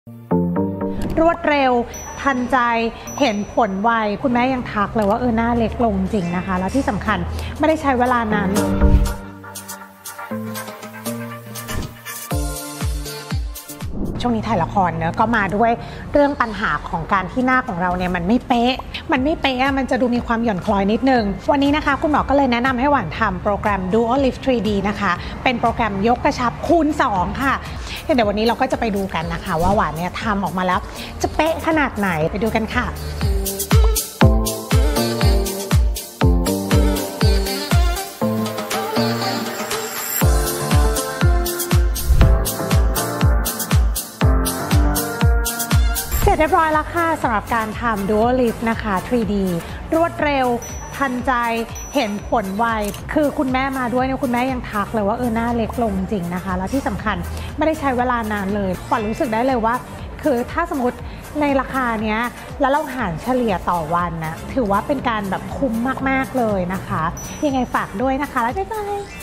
รวดเร็วทันใจเห็นผลไวคุณแม่ยังทักเลยว่าหน้าเล็กลงจริงนะคะแล้วที่สำคัญไม่ได้ใช้เวลานานช่วงนี้ถ่ายละครเนอะก็มาด้วยเรื่องปัญหาของการที่หน้าของเราเนี่ยมันไม่เป๊ะมันจะดูมีความหย่อนคล้อยนิดนึงวันนี้นะคะคุณหมอก็เลยแนะนำให้หวานทำโปรแกรม Duo Lift 3D นะคะเป็นโปรแกรมยกกระชับคูณ2ค่ะเดี๋ยววันนี้เราก็จะไปดูกันนะคะว่าหวานเนี่ยทำออกมาแล้วจะเป๊ะขนาดไหนไปดูกันค่ะเรียบร้อยแล้วค่ะสำหรับการทำ Duo Lift นะคะ 3D รวดเร็วทันใจเห็นผลไวคือคุณแม่มาด้วยเนี่ยคุณแม่ยังทักเลยว่าหน้าเล็กลงจริงนะคะแล้วที่สำคัญไม่ได้ใช้เวลานานเลยขวัญรู้สึกได้เลยว่าคือถ้าสมมติในราคาเนี้ยแล้วเราหารเฉลี่ยต่อวันนะถือว่าเป็นการแบบคุ้มมากๆเลยนะคะยังไงฝากด้วยนะคะแล้วบ๊ายบาย